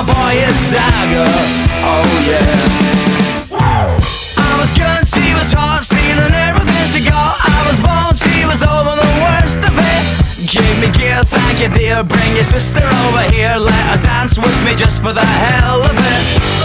boy is Dagger. Oh yeah. I was good, she was hot, stealing everything she got. I was bold, she was over the worst of it. Give me gear, thank you dear. Bring your sister over here, let her dance with me just for the hell of it.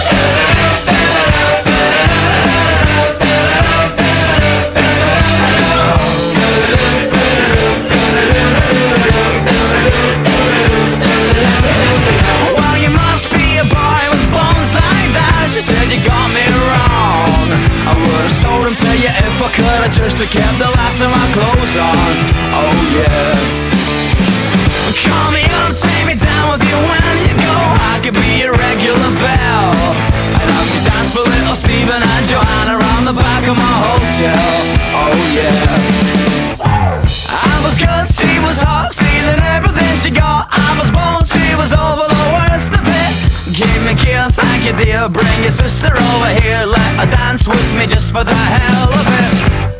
Well, you must be a boy with bones like that. She said you got me wrong. I would've sold him to you if I could've just kept the last of my clothes on. Oh yeah. Call me up, take me down with you when you go. I could be your regular belle, and I'll see dance for little Stephen and Joanna around the back of my hotel. Oh yeah. I was good, she was hot, stealing everything she got. I was bold, she was over the worst of it. Give me gear, thank you dear. Bring your sister over here, let her dance with me just for the hell of it.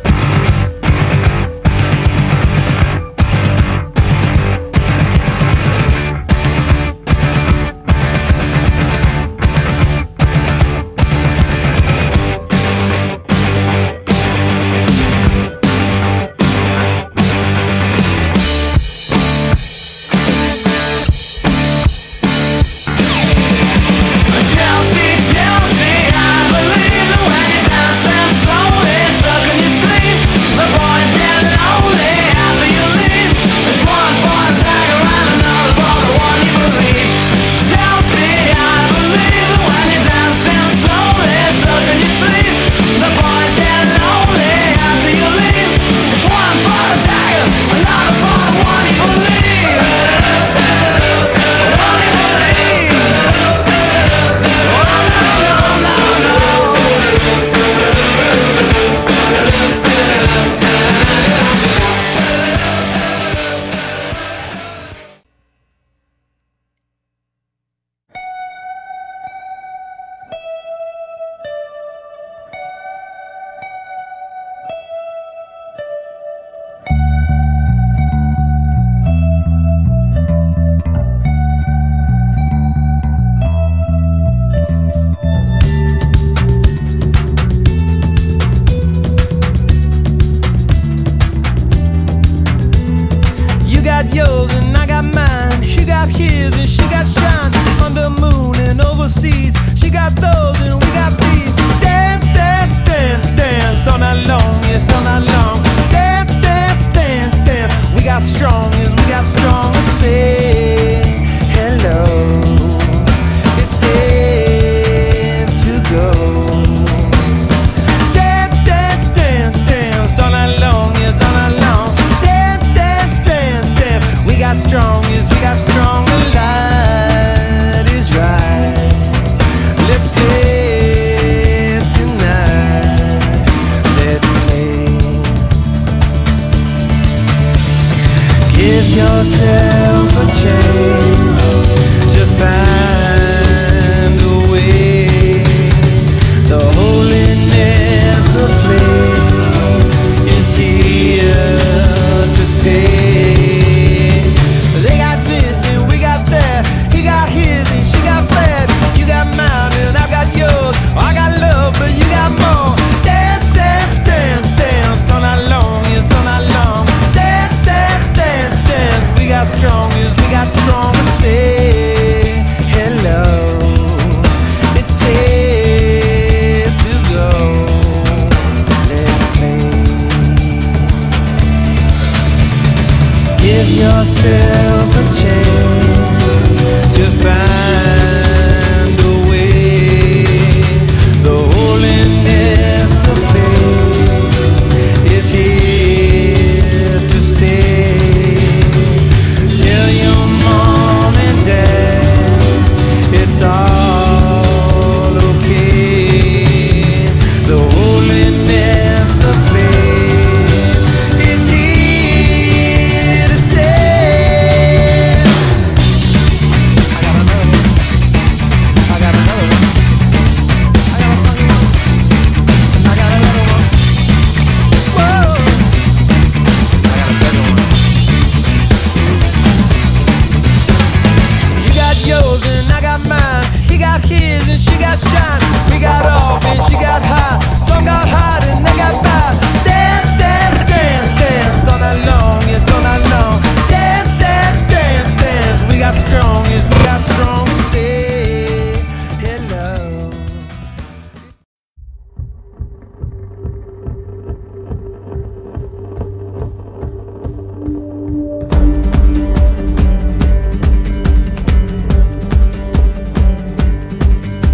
Chelsea, I believe that when you dance and slowly suck on your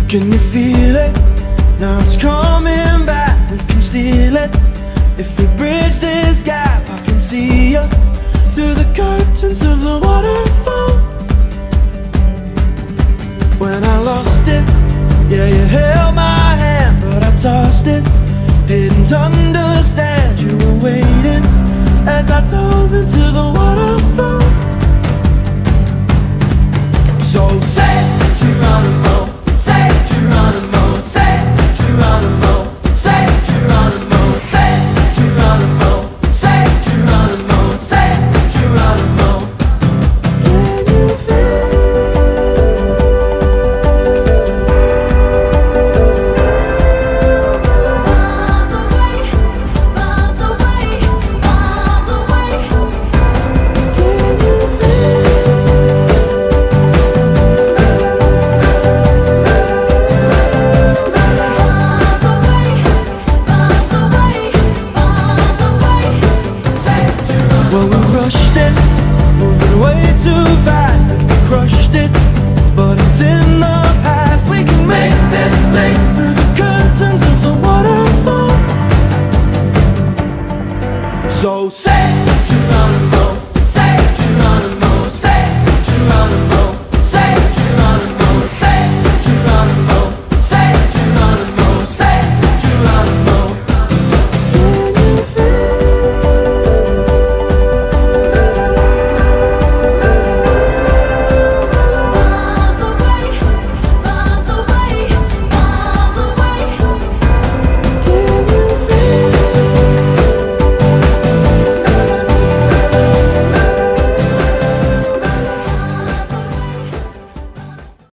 Can you feel it? Now it's coming back, we can steal it. If we bridge this gap, I can see you through the curtains of the waterfall. When I lost it, yeah, you held my hand, but I tossed it. Didn't understand you were waiting as I dove into the waterfall. So say